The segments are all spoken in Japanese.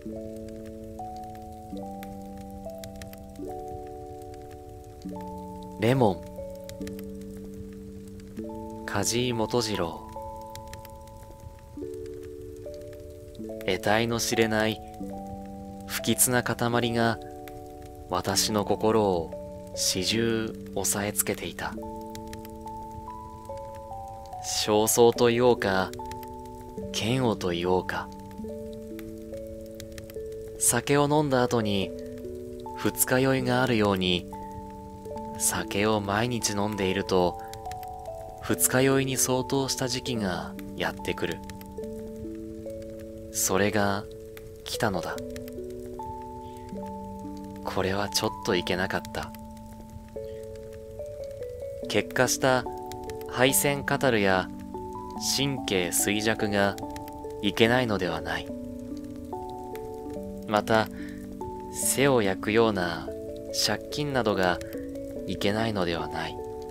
レモン、梶井元次郎。得体の知れない不吉な塊が私の心を始終押さえつけていた。焦燥と言おうか、嫌悪と言おうか。酒を飲んだ後に二日酔いがあるように、酒を毎日飲んでいると二日酔いに相当した時期がやってくる。それが来たのだ。これはちょっといけなかった。結果した配線カタルや神経衰弱がいけないのではない。また背を焼くような借金などがいけないのではない。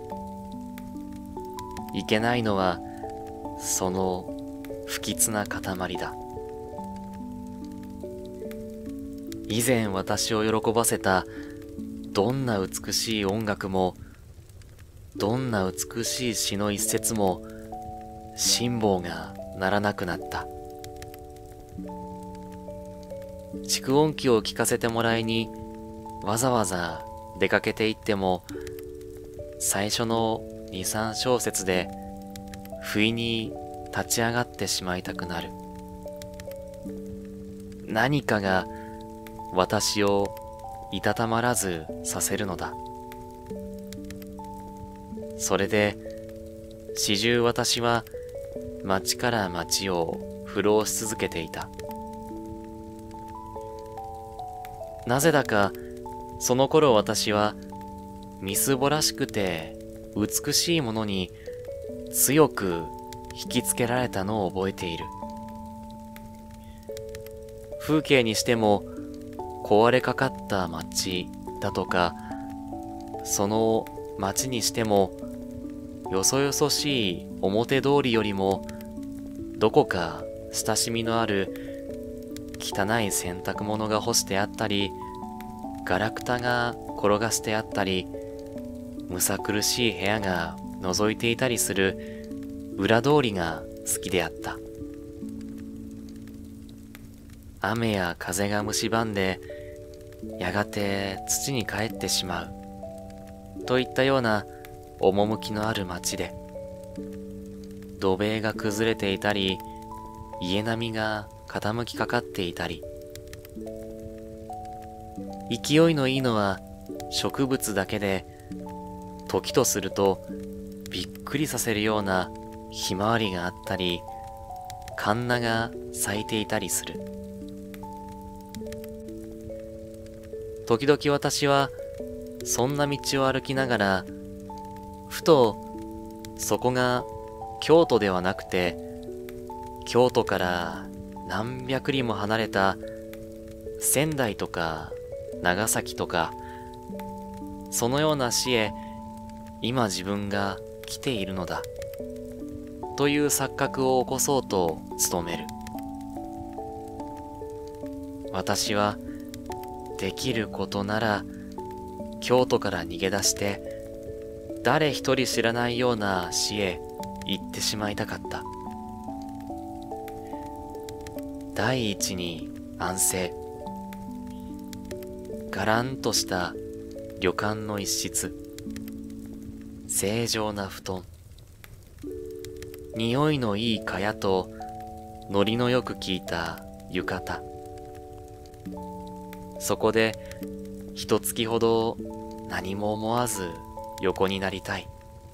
いけないのはその不吉な塊だ。以前私を喜ばせたどんな美しい音楽も、どんな美しい詩の一節も辛抱がならなくなった。蓄音機を聞かせてもらいにわざわざ出かけていっても、最初の2、3小節で不意に立ち上がってしまいたくなる。何かが私をいたたまらずさせるのだ。それで始終私は街から街を浮浪し続けていた。なぜだかその頃私はみすぼらしくて美しいものに強く引きつけられたのを覚えている。風景にしても壊れかかった街だとか、その街にしてもよそよそしい表通りよりもどこか親しみのある汚い洗濯物が干してあったり、ガラクタが転がしてあったり、むさ苦しい部屋が覗いていたりする裏通りが好きであった。雨や風が蝕んでやがて土に帰ってしまうといったような趣のある街で、土塀が崩れていたり、家並みが傾きかかっていたり、勢いのいいのは植物だけで、時とするとびっくりさせるようなひまわりがあったり、カンナが咲いていたりする。時々私はそんな道を歩きながら、ふとそこが京都ではなくて、京都から何百里も離れた仙台とか長崎とか、そのような市へ今自分が来ているのだという錯覚を起こそうと努める。私はできることなら京都から逃げ出して誰一人知らないような市へ行ってしまいたかった。第一に安静、がらんとした旅館の一室、正常な布団、匂いのいい蚊帳とノリのよく効いた浴衣。そこで一月ほど何も思わず横になりたい。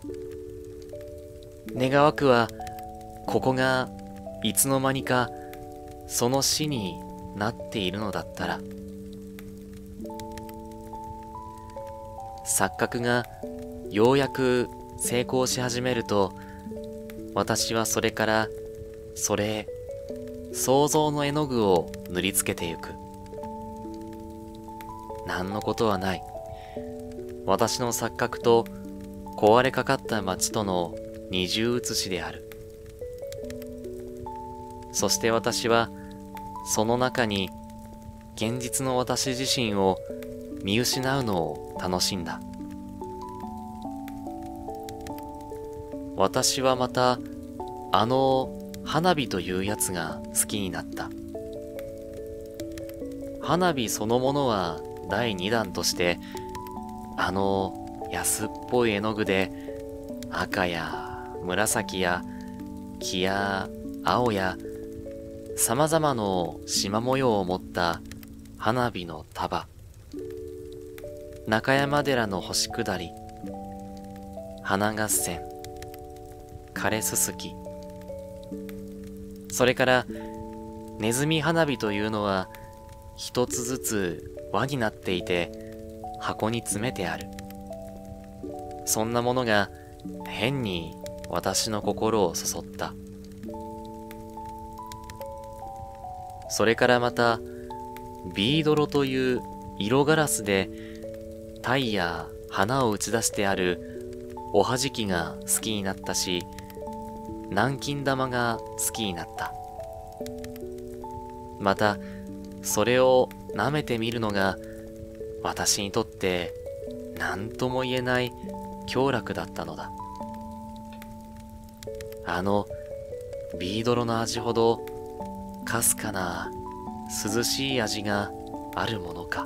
願わくはここがいつの間にかその死になっているのだったら。錯覚がようやく成功し始めると、私はそれからそれへ想像の絵の具を塗りつけてゆく。何のことはない。私の錯覚と壊れかかった街との二重写しである。そして私はその中に現実の私自身を見失うのを楽しんだ。私はまたあの花火というやつが好きになった。花火そのものは第2弾として、あの安っぽい絵の具で赤や紫や黄や青や様々の縞模様を持った花火の束、中山寺の星下り、花合戦、枯れすすき、それからネズミ花火というのは一つずつ輪になっていて箱に詰めてある。そんなものが変に私の心をそそった。それからまたビードロという色ガラスで鯛や花を打ち出してあるおはじきが好きになったし、南京玉が好きになった。またそれを舐めてみるのが私にとって何とも言えない享楽だったのだ。あのビードロの味ほどかすかな涼しい味があるものか。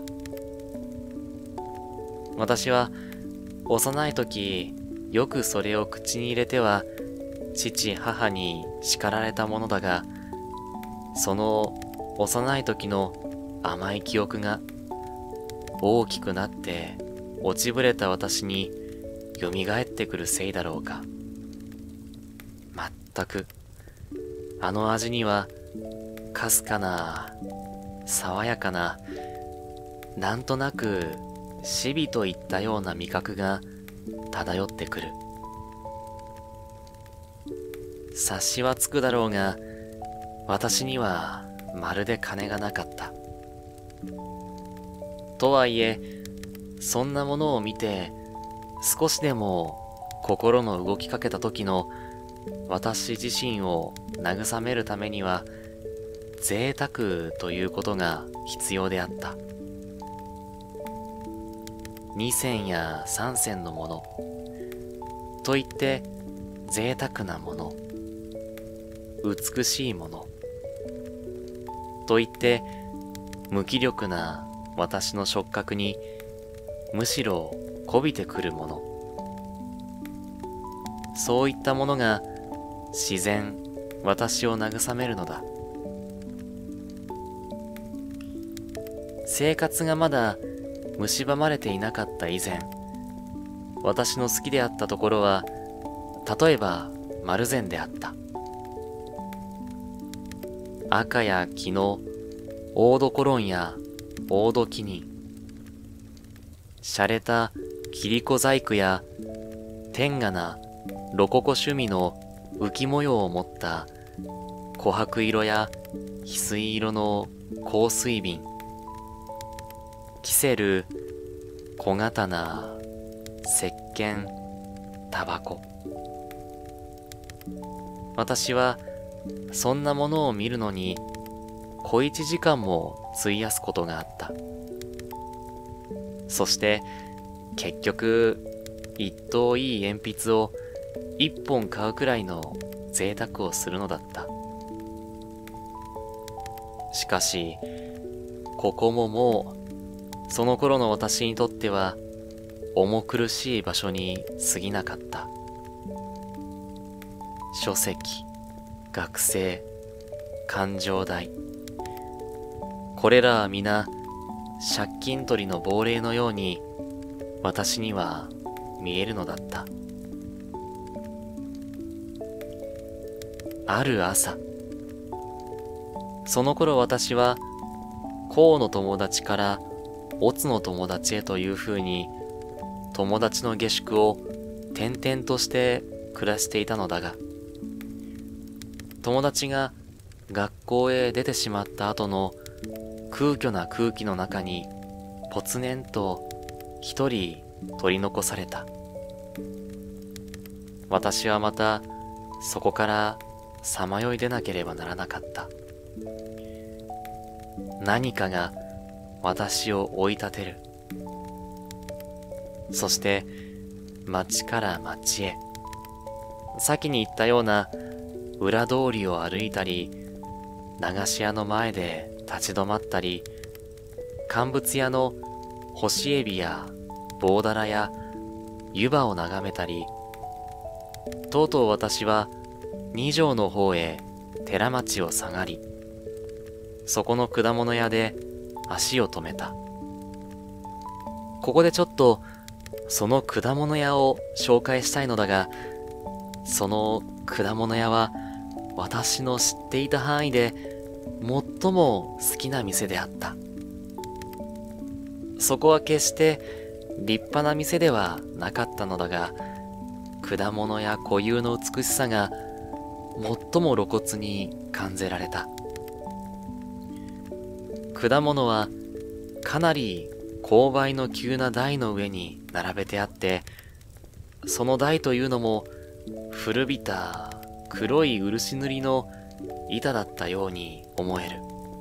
私は幼い時よくそれを口に入れては父母に叱られたものだが、その幼い時の甘い記憶が大きくなって落ちぶれた私に蘇ってくるせいだろうか。まったくあの味にはかすかな爽やかな、なんとなくシビといったような味覚が漂ってくる。察しはつくだろうが、私にはまるで金がなかった。とはいえ、そんなものを見て少しでも心の動きかけた時の私自身を慰めるためには贅沢ということが必要であった。2銭や3銭のものといって贅沢なもの、美しいものといって無気力な私の触覚にむしろこびてくるもの、そういったものが自然私を慰めるのだ。生活がまだ蝕まれていなかった以前、私の好きであったところは例えば丸善であった。赤や黄のオードコロンやオードキニン、洒落た切子細工や天下なロココ趣味の浮模様を持った琥珀色や翡翠色の香水瓶、キセル、小刀、石鹸、タバコ。私はそんなものを見るのに小1時間も費やすことがあった。そして結局一等いい鉛筆を1本買うくらいの贅沢をするのだった。しかしここももうその頃の私にとっては重苦しい場所に過ぎなかった。書籍、学生、勘定代、これらは皆借金取りの亡霊のように私には見えるのだった。ある朝、その頃私は甲の友達から乙の友達へというふうに友達の下宿を転々として暮らしていたのだが、友達が学校へ出てしまった後の空虚な空気の中にぽつねんと一人取り残された。私はまたそこからさまよい出なければならなかった。何かが私を追い立てる。そして町から町へ、先に言ったような裏通りを歩いたり、流し屋の前で立ち止まったり、乾物屋の干しエビや棒だらや湯葉を眺めたり、とうとう私は二条の方へ寺町を下がり、そこの果物屋で足を止めた。ここでちょっとその果物屋を紹介したいのだが、その果物屋は私の知っていた範囲で最も好きな店であった。そこは決して立派な店ではなかったのだが、果物や固有の美しさが最も露骨に感じられた。果物はかなり勾配の急な台の上に並べてあって、その台というのも古びた黒い漆塗りの板だったように思える。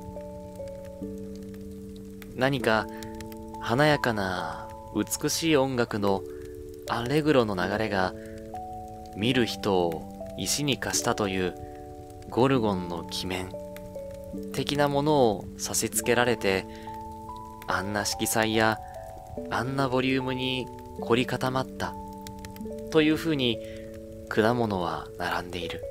何か華やかな美しい音楽のアレグロの流れが見る人を石に化したというゴルゴンの鬼面的なものを差し付けられて、あんな色彩やあんなボリュームに凝り固まったというふうに果物は並んでいる。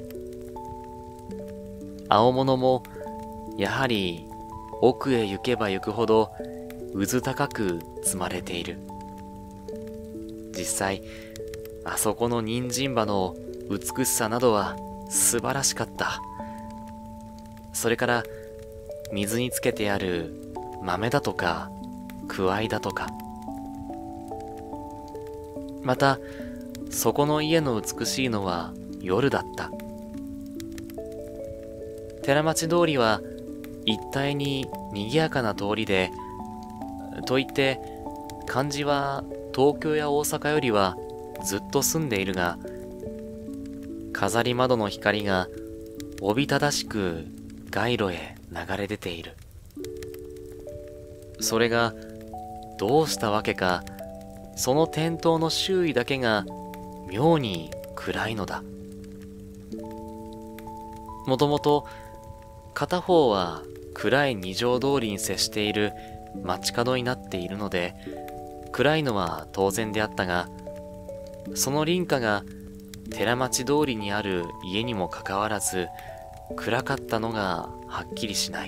青物もやはり奥へ行けば行くほどうず高く積まれている。実際あそこの人参葉の美しさなどは素晴らしかった。それから水につけてある豆だとかくわいだとか、またそこの家の美しいのは夜だった。寺町通りは一帯に賑やかな通りで、といって漢字は東京や大阪よりはずっと住んでいるが、飾り窓の光がおびただしく街路へ流れ出ている。それがどうしたわけか、その店頭の周囲だけが妙に暗いのだ。もともと片方は暗い二条通りに接している街角になっているので、暗いのは当然であったが、その隣家が寺町通りにある家にもかかわらず暗かったのがはっきりしない。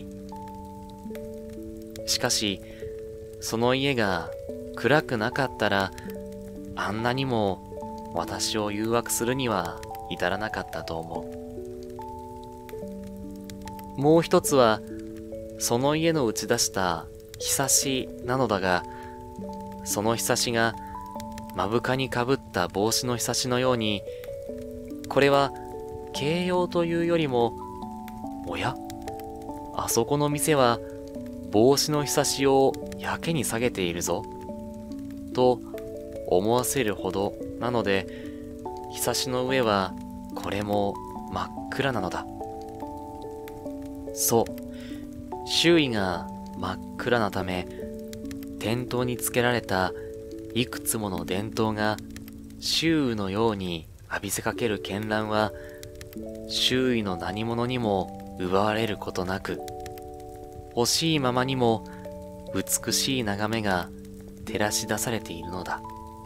しかしその家が暗くなかったら、あんなにも私を誘惑するには至らなかったと思う。もう一つはその家の打ち出したひさしなのだが、そのひさしが目深にかぶった帽子のひさしのように、これは形容というよりも、おや、あそこの店は帽子のひさしをやけに下げているぞと思わせるほどなので、ひさしの上はこれも真っ暗なのだ。そう、周囲が真っ暗なため、店頭につけられたいくつもの電灯が周囲のように浴びせかける絢爛は、周囲の何者にも奪われることなく、欲しいままにも美しい眺めが照らし出されているのだ。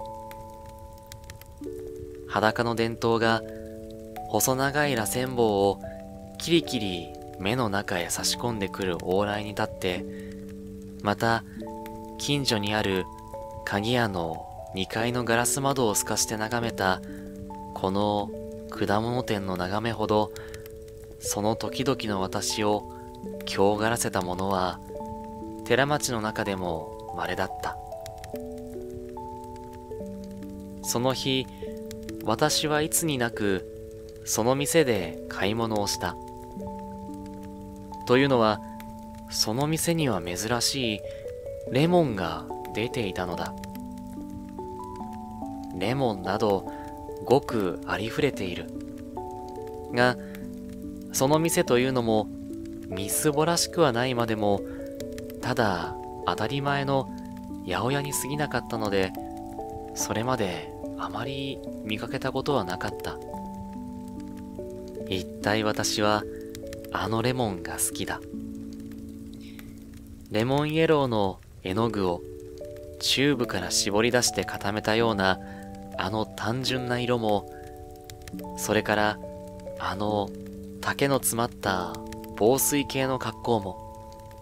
裸の電灯が細長い螺旋棒をキリキリ目の中へ差し込んでくる往来に立って、また近所にある鍵屋の2階のガラス窓を透かして眺めたこの果物店の眺めほど、その時々の私を狂がらせたものは寺町の中でも稀だった。その日、私はいつになくその店で買い物をした。というのは、その店には珍しいレモンが出ていたのだ。レモンなどごくありふれているが、その店というのもみすぼらしくはないまでも、ただ当たり前の八百屋に過ぎなかったので、それまであまり見かけたことはなかった。一体私はあのレモンが好きだ。レモンイエローの絵の具をチューブから絞り出して固めたようなあの単純な色も、それからあの竹の詰まった防水系の格好も、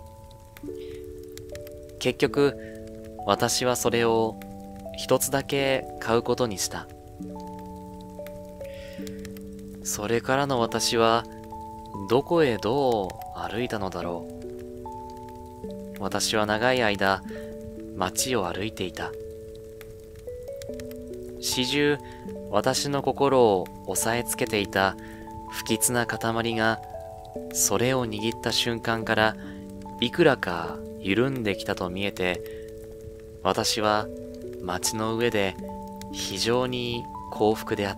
結局私はそれを一つだけ買うことにした。それからの私はどこへどう歩いたのだろう。私は長い間街を歩いていた。始終私の心を押さえつけていた不吉な塊が、それを握った瞬間からいくらか緩んできたと見えて、私は街の上で非常に幸福であった。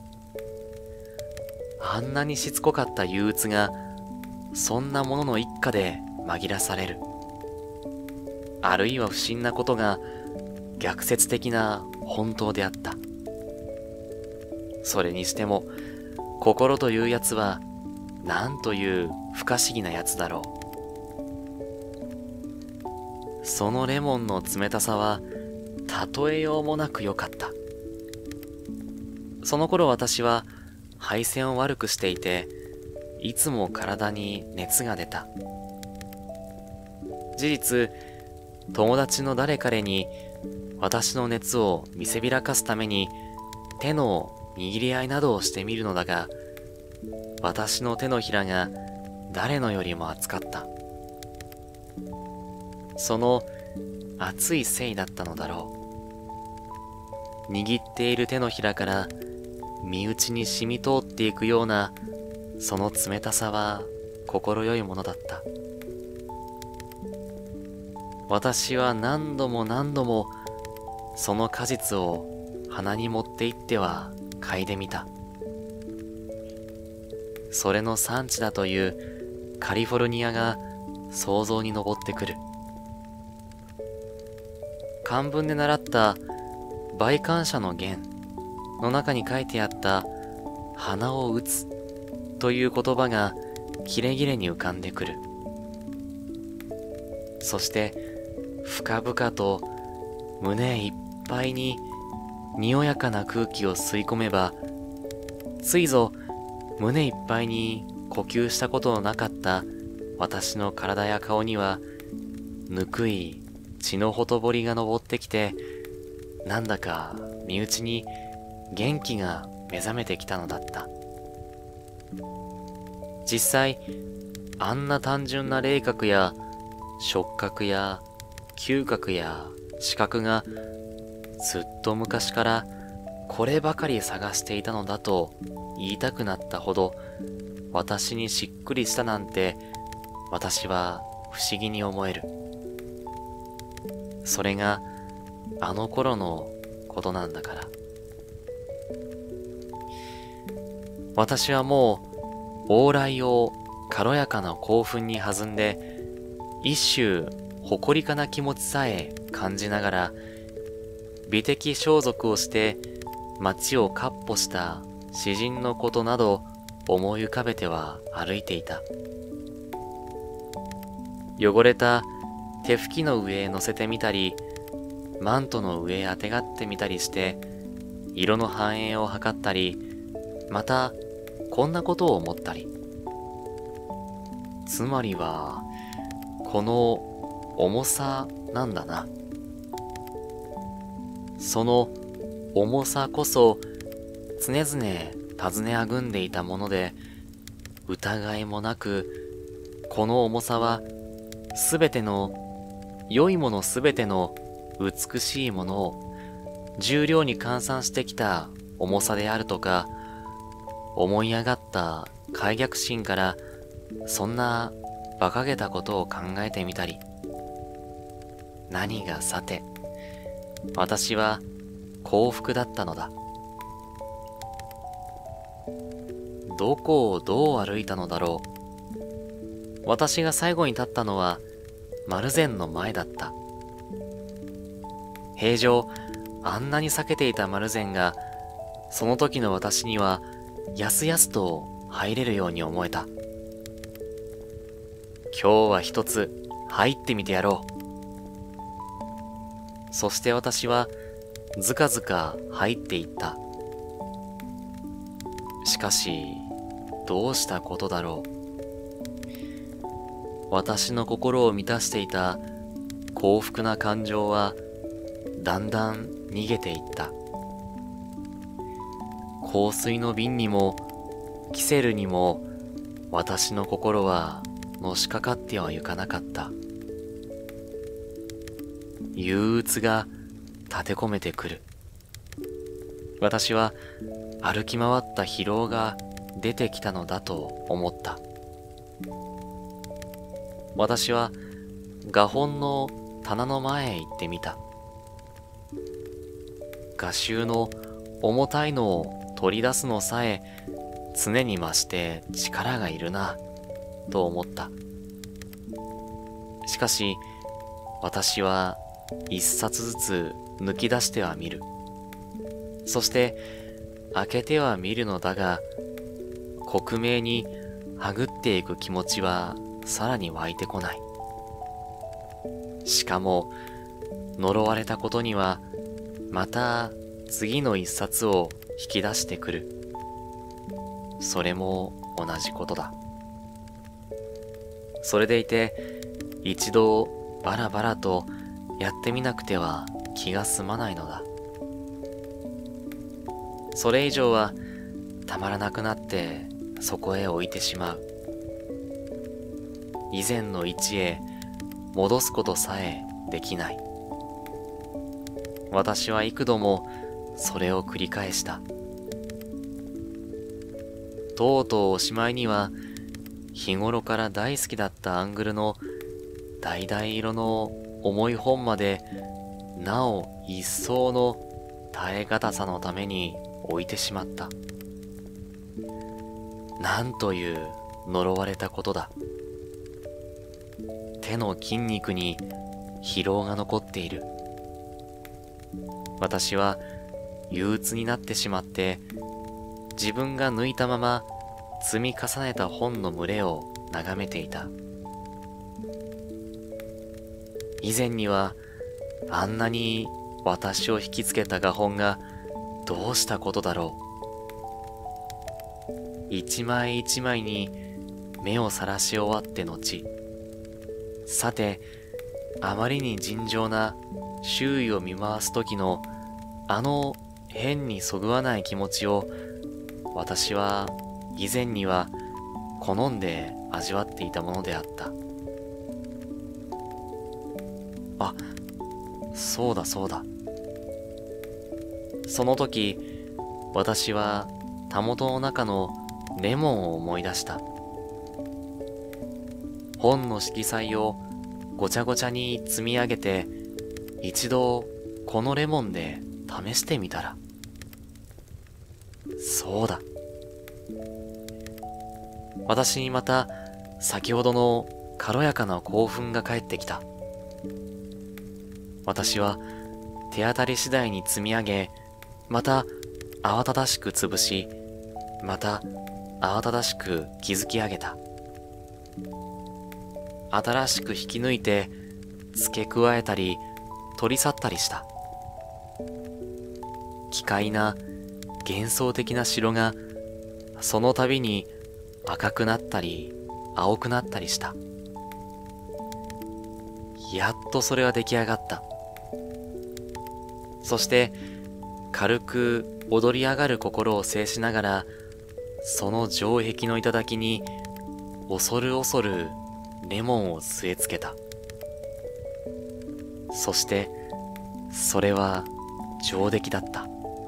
あんなにしつこかった憂鬱が、そんなものの一家で紛らされる。あるいは不審なことが逆説的な本当であった。それにしても、心というやつは、なんという不可思議なやつだろう。そのレモンの冷たさは、例えようもなく良かった。その頃私は、配線を悪くしていて、いつも体に熱が出た。事実、友達の誰彼に私の熱を見せびらかすために手の握り合いなどをしてみるのだが、私の手のひらが誰のよりも熱かった。その熱いせいだったのだろう。握っている手のひらから身内に染み通っていくようなその冷たさは心よいものだった。私は何度も何度もその果実を鼻に持って行っては嗅いでみた。それの産地だというカリフォルニアが想像に上ってくる。漢文で習った梅感謝の言の中に書いてあった花を打つという言葉がキレキレに浮かんでくる。そして深々と胸いっぱいににおやかな空気を吸い込めば、ついぞ胸いっぱいに呼吸したことのなかった私の体や顔にはぬくい血のほとぼりが昇ってきて、なんだか身内に元気が目覚めてきたのだった。実際あんな単純な霊覚や触覚や嗅覚や視覚がずっと昔からこればかり探していたのだと言いたくなったほど私にしっくりしたなんて、私は不思議に思える。それがあの頃のことなんだから。私はもう往来を軽やかな興奮に弾んで、一種誇りかな気持ちさえ感じながら、美的装束をして街を闊歩した詩人のことなど思い浮かべては歩いていた。汚れた手拭きの上へ乗せてみたり、マントの上へあてがってみたりして、色の反映を図ったり、またこんなことを思ったり。つまりは、この重さなんだな。その重さこそ常々尋ねあぐんでいたもので、疑いもなくこの重さはすべての良いものすべての美しいものを重量に換算してきた重さであるとか、思い上がった快逆心からそんな馬鹿げたことを考えてみたり。何がさて、私は幸福だったのだ。どこをどう歩いたのだろう。私が最後に立ったのは丸善の前だった。平常、あんなに避けていた丸善が、その時の私には、やすやすと入れるように思えた。今日は一つ入ってみてやろう。そして私は、ずかずか入っていった。しかし、どうしたことだろう。私の心を満たしていた幸福な感情はだんだん逃げていった。香水の瓶にもキセルにも私の心はのしかかってはいかなかった。憂鬱が立て込めてくる。私は歩き回った疲労が出てきたのだと思った。私は画本の棚の前へ行ってみた。画集の重たいのを取り出すのさえ常に増して力がいるなと思った。しかし私は一冊ずつ抜き出してはみる。そして開けてはみるのだが、克明にはぐっていく気持ちはさらに湧いてこない。しかも呪われたことにはまた次の一冊を引き出してくる。それも同じことだ。それでいて一度バラバラとやってみなくては気が済まないのだ。それ以上はたまらなくなってそこへ置いてしまう。以前の位置へ戻すことさえできない。私は幾度もそれを繰り返した。とうとうおしまいには日頃から大好きだったアングルの橙色の重い本までなお一層の耐え難さのために置いてしまった。なんという呪われたことだ。手の筋肉に疲労が残っている。私は憂鬱になってしまって自分が抜いたまま積み重ねた本の群れを眺めていた。以前にはあんなに私を引きつけた画本がどうしたことだろう。一枚一枚に目をさらし終わって後、さてあまりに尋常な周囲を見回す時のあの変にそぐわない気持ちを私は以前には好んで味わっていたものであった。あ、そうだそうだ。その時私はたもとの中のレモンを思い出した。本の色彩をごちゃごちゃに積み上げて一度このレモンで試してみたら。そうだ。私にまた先ほどの軽やかな興奮が返ってきた。私は手当たり次第に積み上げ、また慌ただしく潰し、また慌ただしく築き上げた。新しく引き抜いて付け加えたり取り去ったりした。奇怪な幻想的な城がその度に赤くなったり青くなったりした。やっとそれは出来上がった。そして軽く踊り上がる心を制しながら、その城壁の頂に恐る恐るレモンを据え付けた。そしてそれは上出来だった。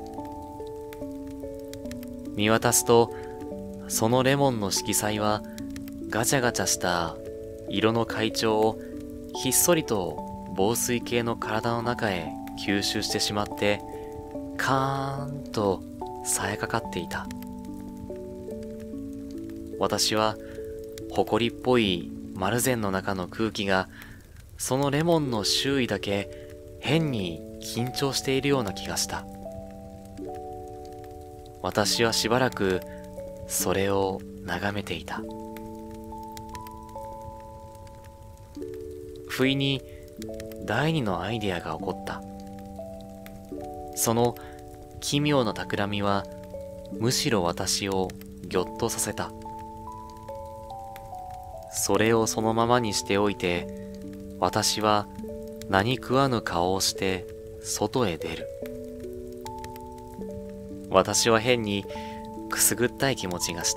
見渡すとそのレモンの色彩はガチャガチャした色の階調をひっそりと紡錘形の体の中へ吸収してしまってカーンとさえかかっていた。私は埃っぽい丸善の中の空気がそのレモンの周囲だけ変に緊張しているような気がした。私はしばらくそれを眺めていた。不意に第二のアイデアが起こった。その奇妙な企みはむしろ私をぎょっとさせた。それをそのままにしておいて、私は何食わぬ顔をして外へ出る。私は変にくすぐったい気持ちがした。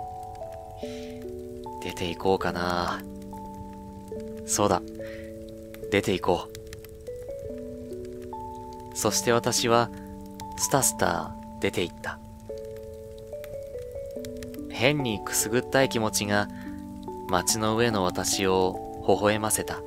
出て行こうかな。そうだ、出て行こう。そして私はスタスタ出て行った。変にくすぐったい気持ちが街の上の私を微笑ませた。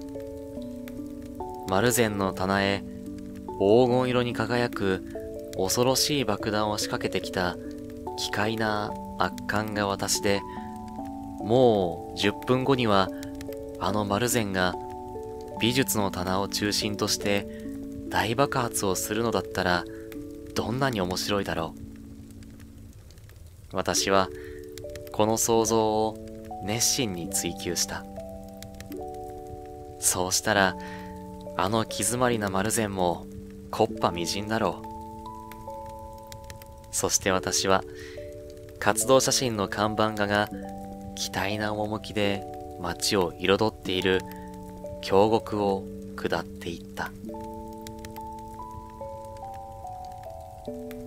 丸善の棚へ黄金色に輝く恐ろしい爆弾を仕掛けてきた奇怪な悪漢が私で、もう10分後にはあの丸善が美術の棚を中心として大爆発をするのだったらどんなに面白いだろう。私はこの想像を熱心に追求した。そうしたらあの気詰まりな丸善も木っ端みじんだろう。そして私は活動写真の看板画が奇大な趣で街を彩っている峡谷を下っていった。